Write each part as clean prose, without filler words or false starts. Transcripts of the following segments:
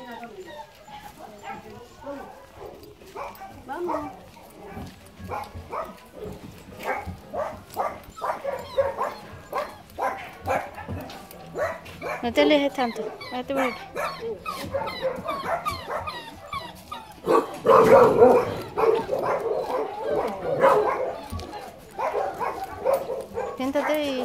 Vamos. No te alejes tanto. Vete por aquí. Siéntate y...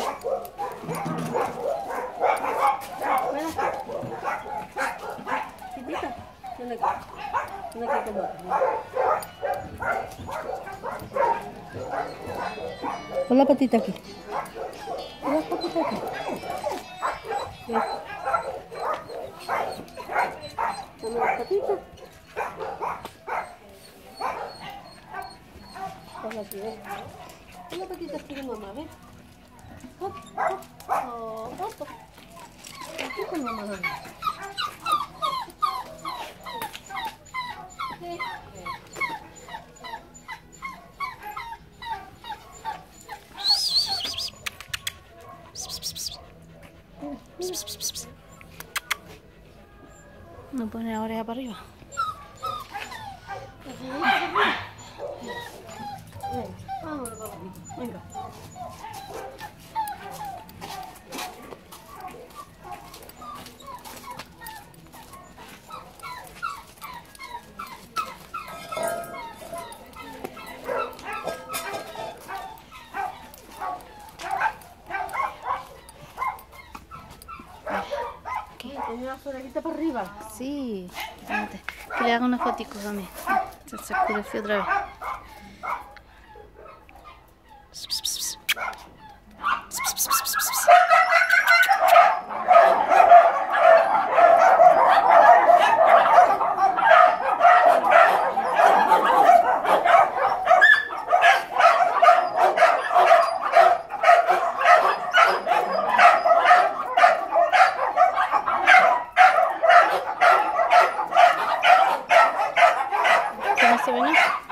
Ven acá. Chiquita. Ven acá. Ven acá con nosotros. Pon la patita aquí. Pon la patita aquí. Ven. Pon la patita. Pon aquí, ven. Pon la patita aquí de mamá, ven. Hop, hop, hop, hop, hop. Aquí con mamá, ven. Sí. No pone la oreja para arriba. Vámonos, papá. Venga. Tenía las orejitas para arriba. Sí. Espérate. Que le haga unas fotitos a mí. Se oscureció otra vez. ¿Cómo se ve, no?